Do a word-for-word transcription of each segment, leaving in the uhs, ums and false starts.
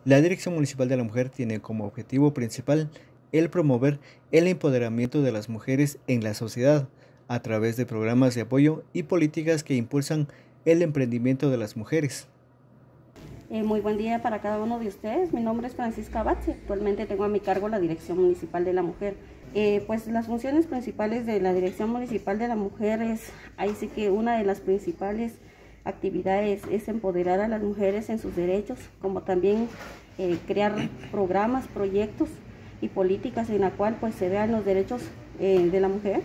La Dirección Municipal de la Mujer tiene como objetivo principal el promover el empoderamiento de las mujeres en la sociedad a través de programas de apoyo y políticas que impulsan el emprendimiento de las mujeres. Eh, muy buen día para cada uno de ustedes. Mi nombre es Francisca Batzi. Actualmente tengo a mi cargo la Dirección Municipal de la Mujer. Eh, pues las funciones principales de la Dirección Municipal de la Mujer es, ahí sí que una de las principales actividades es empoderar a las mujeres en sus derechos, como también eh, crear programas, proyectos y políticas en la cual pues se vean los derechos eh, de la mujer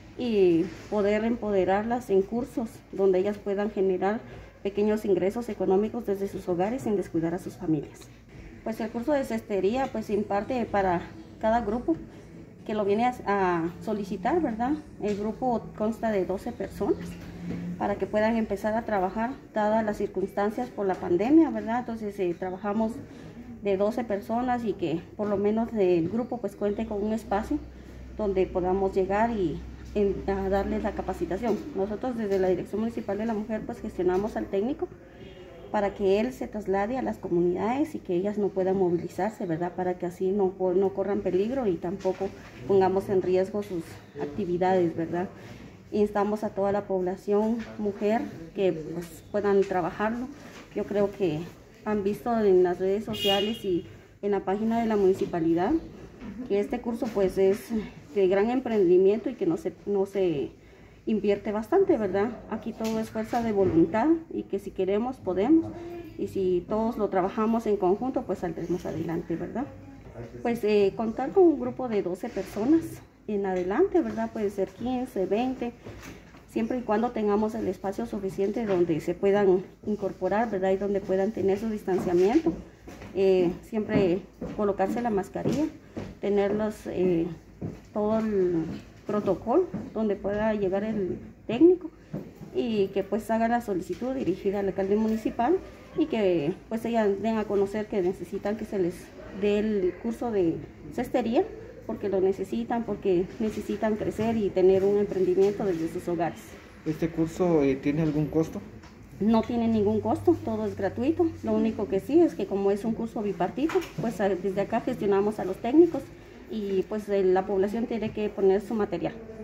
y poder empoderarlas en cursos donde ellas puedan generar pequeños ingresos económicos desde sus hogares sin descuidar a sus familias. Pues el curso de cestería pues se imparte para cada grupo que lo viene a, a solicitar, ¿verdad? El grupo consta de doce personas para que puedan empezar a trabajar dadas las circunstancias por la pandemia, ¿verdad? Entonces eh, trabajamos de doce personas y que por lo menos el grupo pues cuente con un espacio donde podamos llegar y en, a darles la capacitación. Nosotros desde la Dirección Municipal de la Mujer pues gestionamos al técnico para que él se traslade a las comunidades y que ellas no puedan movilizarse, ¿verdad? Para que así no, no corran peligro y tampoco pongamos en riesgo sus actividades, ¿verdad? Instamos a toda la población mujer que pues, puedan trabajarlo. Yo creo que han visto en las redes sociales y en la página de la municipalidad que este curso pues es de gran emprendimiento y que no se, no se invierte bastante, ¿verdad? Aquí todo es fuerza de voluntad y que si queremos podemos y si todos lo trabajamos en conjunto pues saldremos adelante, ¿verdad? Pues eh, contar con un grupo de doce personas en adelante, ¿verdad? Puede ser quince, veinte, siempre y cuando tengamos el espacio suficiente donde se puedan incorporar, ¿verdad? Y donde puedan tener su distanciamiento. Eh, siempre colocarse la mascarilla, tenerlos eh, todo el protocolo donde pueda llegar el técnico y que pues haga la solicitud dirigida al alcalde municipal y que pues ellas den a conocer que necesitan que se les dé el curso de cestería porque lo necesitan, porque necesitan crecer y tener un emprendimiento desde sus hogares. ¿Este curso eh, tiene algún costo? No tiene ningún costo, todo es gratuito. Lo único que sí es que como es un curso bipartito, pues desde acá gestionamos a los técnicos y pues la población tiene que poner su material.